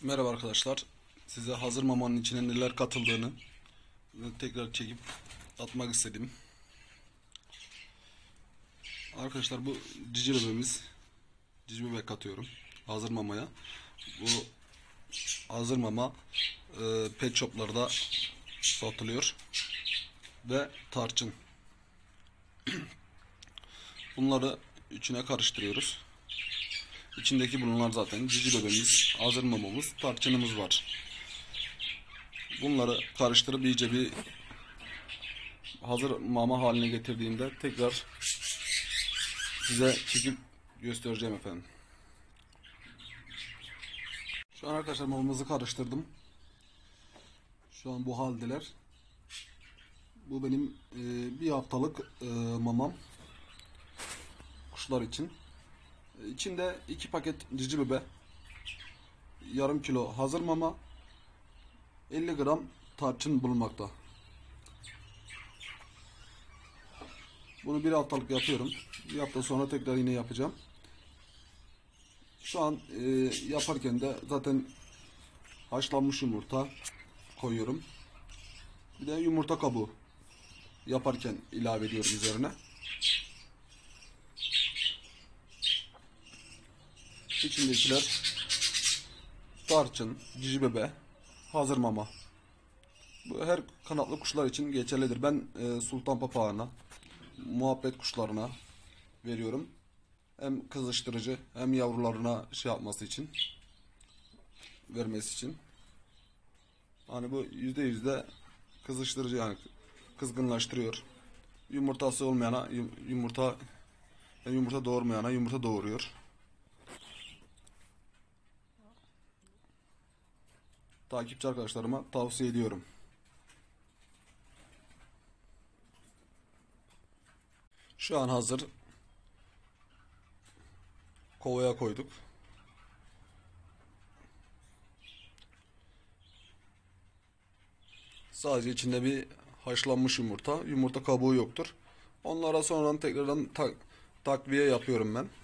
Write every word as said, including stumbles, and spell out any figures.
Merhaba arkadaşlar. Size hazır mamanın içine neler katıldığını tekrar çekip atmak istedim. Arkadaşlar bu cici bebeğimiz. Cici bebek katıyorum hazır mamaya. Bu hazır mama e, pet shoplarda satılıyor. Ve tarçın. Bunları içine karıştırıyoruz. İçindeki bunlar zaten cici bebeğimiz, hazır mamamız, tarçınımız var. Bunları karıştırıp iyice bir hazır mama haline getirdiğimde tekrar size çekip göstereceğim efendim. Şu an arkadaşlar mamamızı karıştırdım. Şu an bu haldeler. Bu benim e, bir haftalık e, mamam. Kuşlar için. İçinde iki paket cici bebe, yarım kilo hazır mama, elli gram tarçın bulunmakta. Bunu bir haftalık yapıyorum. Bir hafta sonra tekrar yine yapacağım. Şu an e, yaparken de zaten haşlanmış yumurta koyuyorum. Bir de yumurta kabuğu yaparken ilave ediyorum üzerine. İçindekiler tarçın, cici bebe, hazır mama. Bu her kanatlı kuşlar için geçerlidir. Ben e, sultan papağanına, muhabbet kuşlarına veriyorum. Hem kızıştırıcı hem yavrularına şey yapması için, vermesi için. Hani bu yüzde yüzde kızıştırıcı, yani kızgınlaştırıyor. Yumurtası olmayana yumurta yumurta doğurmayana yumurta doğuruyor. Takipçi arkadaşlarıma tavsiye ediyorum. Şu an hazır. Kovaya koyduk. Sadece içinde bir haşlanmış yumurta. Yumurta kabuğu yoktur. Onlara sonradan tekrardan tak takviye yapıyorum ben.